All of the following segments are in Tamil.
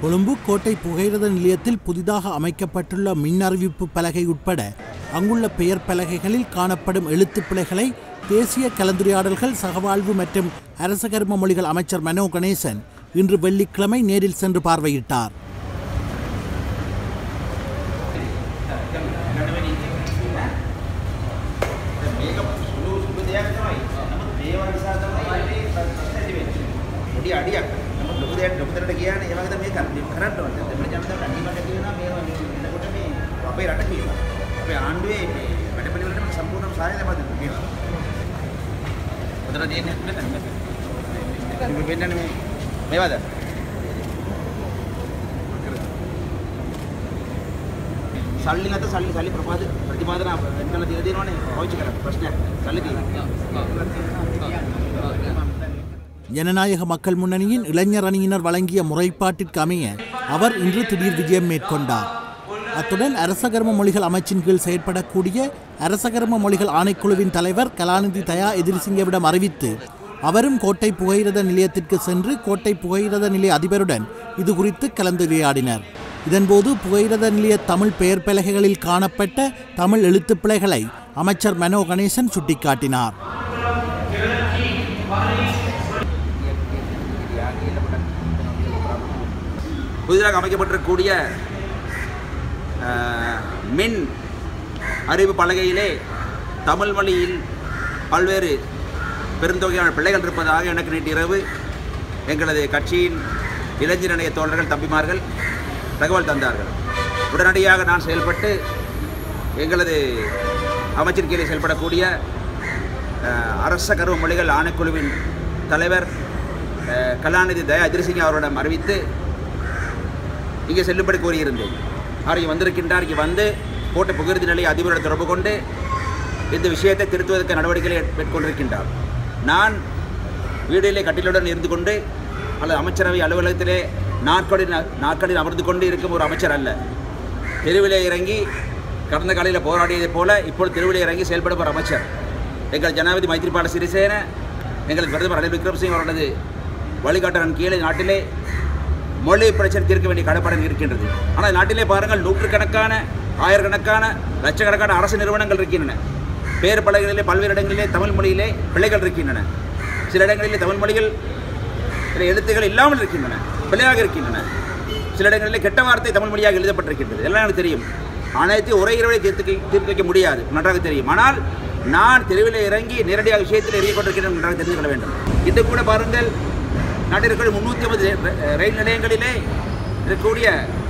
கொழும்பு கோட்டை புகையிரத நிலையத்தில் புதிதாக அமைக்கப்பட்டுள்ள மின் அறிவிப்பு பலகை உட்பட அங்குள்ள பெயர் பலகைகளில் காணப்படும் எழுத்துப் பிழைகளை தேசிய கலந்துரையாடல்கள் சகவாழ்வு மற்றும் அரச கர்ம மொழிகள் அமைச்சர் மனோ கணேசன் இன்று வெள்ளிக்கிழமை நேரில் சென்று பார்வையிட்டார். සල්ලි නැත සල්ලි ප්‍රතිපාදන වෙන කළ දින දෙනවනේ පාවිච්චි කරලා ප්‍රශ්නයක් සල්ලි ஜனநாயக மக்கள் முன்னணியின் இளைஞர் அணியினர் வழங்கிய முறைப்பாட்டிற்கு அமைய அவர் இன்று திடீர் விஜயம் மேற்கொண்டார். அத்துடன் அரச கர்ம மொழிகள் அமைச்சின் கீழ் செயற்படக்கூடிய அரச கர்ம மொழிகள் ஆணைக்குழுவின் தலைவர் கலாநிதி தயா எதிரிசிங்கவிடம் அறிவித்து அவரும் கோட்டை புகையிரத நிலையத்திற்கு சென்று கோட்டை புகையிரத நிலைய அதிபருடன் இது குறித்து கலந்துரையாடினர். இதன்போது புகையிரத நிலைய தமிழ் பெயர் பலகைகளில் காணப்பட்ட தமிழ் எழுத்துப் பிழைகளை அமைச்சர் மனோ கணேசன் சுட்டிக்காட்டினார். புதிதாக அமைக்கப்பட்டிருக்கக்கூடிய மின் அறிவு பலகையிலே தமிழ் மொழியில் பல்வேறு பெருந்தொகையான பிள்ளைகள் இருப்பதாக எனக்கு நேற்று இரவு எங்களது கட்சியின் இளைஞர் இணைய தோழர்கள் தம்பிமார்கள் தகவல் தந்தார்கள். உடனடியாக நான் செயல்பட்டு எங்களது அமைச்சின் கீழே செயல்படக்கூடிய அரச கர்ம மொழிகள் ஆணைக்குழுவின் தலைவர் கலாநிதி தயா எதிரிசிங்க அவரிடம் அறிவித்து இங்கே செல்லும்படி கூறியிருந்தேன். அவர் இங்கே வந்திருக்கின்றார். இங்கே வந்து கோட்டை புகையிரத நிலைய அதிபருடன் தொடர்பு கொண்டு இந்த விஷயத்தை திருத்துவதற்கு நடவடிக்கைகளை மேற்கொண்டிருக்கின்றார். நான் வீடிலே கட்டிலுடன் இருந்து கொண்டு அல்லது அமைச்சரவை அலுவலகத்திலே நாட்களில் அமர்ந்து கொண்டு இருக்கும் ஒரு அமைச்சர் அல்ல. தெருவிலே இறங்கி கடந்த காலையில் போராடியதைப் போல இப்பொழுது தெருவிலே இறங்கி செயல்படும் ஒரு அமைச்சர். எங்கள் ஜனாதிபதி மைத்ரிபால சிறிசேன எங்கள் பிரதமர் ரணில் விக்ரமசிங்க அவர்களது வழிகாட்டலின் கீழே நாட்டிலே மொழி பிரச்சனை தீர்க்க வேண்டிய கடப்பாடு இருக்கின்றது. ஆனால் நாட்டிலே பாருங்கள், நூற்றுக்கணக்கான ஆயிரக்கணக்கான லட்சக்கணக்கான அரசு நிறுவனங்கள் இருக்கின்றன. பேர் பலகைகளிலே பல்வேறு இடங்களிலே தமிழ் மொழியிலே பிள்ளைகள் இருக்கின்றன. சில இடங்களிலே தமிழ் மொழிகள் சில எழுத்துக்கள் இல்லாமல் இருக்கின்றன, பிள்ளையாக இருக்கின்றன. சில இடங்களிலே கெட்ட வார்த்தை தமிழ் மொழியாக எழுதப்பட்டிருக்கின்றது. எல்லாம் எனக்கு தெரியும். அனைத்தையும் ஒரே இரவை தீர்த்து வைக்க முடியாது, நன்றாக தெரியும். ஆனால் நான் தெருவில் இறங்கி நேரடியாக விஷயத்தில் இறங்கிக் கொண்டிருக்கிறேன், நன்றாக தெரிந்து கொள்ள வேண்டும். இன்று கூட பாருங்கள், நாட்டில் இருக்கிற 350 ரயில் நிலையங்களிலே இருக்கக்கூடிய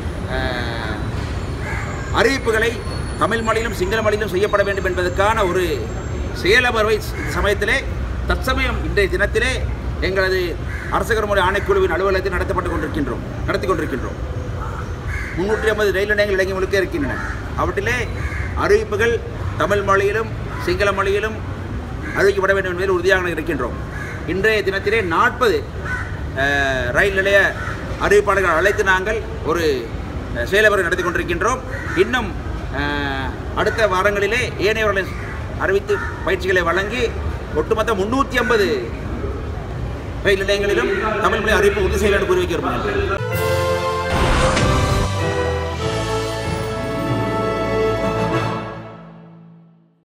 அறிவிப்புகளை தமிழ் மொழியிலும் சிங்கள மொழியிலும் செய்யப்பட வேண்டும் என்பதற்கான ஒரு செயலமர்வை சமயத்திலே தற்சமயம் இன்றைய தினத்திலே எங்களது அரச கர்ம மொழி ஆணைக்குழுவின் அலுவலகத்தில் நடத்தி கொண்டிருக்கின்றோம். 350 ரயில் நிலையங்கள் இலங்கை முழுக்க இருக்கின்றன. அவற்றிலே அறிவிப்புகள் தமிழ் மொழியிலும் சிங்கள மொழியிலும் அறிவிக்கப்பட வேண்டும் என்பதில் உறுதியாக இருக்கின்றோம். இன்றைய தினத்திலே 40 ரயில் நிலைய அறிவிப்பாளர்கள் அழைத்து நாங்கள் ஒரு செயலமர்வை நடத்தி கொண்டிருக்கின்றோம். இன்னும் அடுத்த வாரங்களிலே ஏனையவர்களை அறிவித்து பயிற்சிகளை வழங்கி ஒட்டுமொத்த 350 ரயில் நிலையங்களிலும் தமிழ் மொழி அறிவிப்பு உறுதி செய்ய வேண்டும் கூறி வைக்கிறோம்.